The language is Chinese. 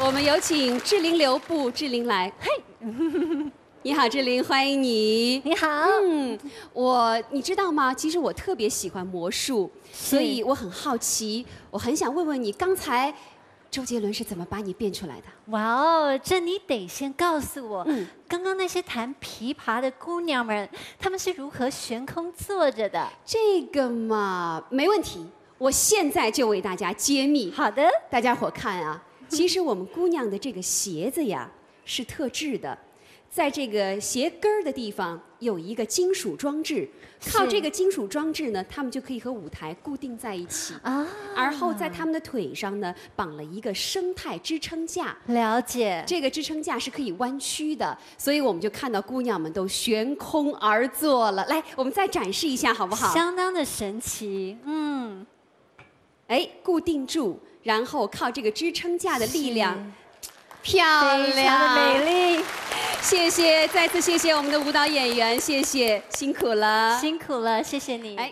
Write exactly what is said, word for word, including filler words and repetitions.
我们有请志玲留步，志玲来。嘿，你好，志玲，欢迎你。 你好。 嗯，我你知道吗？其实我特别喜欢魔术，所以我很好奇，我很想问问你，刚才周杰伦是怎么把你变出来的？ 哇哦，这你得先告诉我， 嗯， 刚刚那些弹琵琶的姑娘们，她们是如何悬空坐着的？ 这个嘛，没问题，我现在就为大家揭秘。 好的， 大家伙看啊，其实我们姑娘的这个鞋子呀是特制的。在这个鞋跟儿的地方有一个金属装置，靠这个金属装置呢，他们就可以和舞台固定在一起啊。而后在他们的腿上呢，绑了一个生态支撑架。 了解。 这个支撑架是可以弯曲的，所以我们就看到姑娘们都悬空而坐了。来，我们再展示一下好不好？ 相当的神奇，嗯。 哎，固定住，然后靠这个支撑架的力量，漂亮， 非常的美丽。 谢谢，再次谢谢我们的舞蹈演员，谢谢，辛苦了， 辛苦了，谢谢你。哎。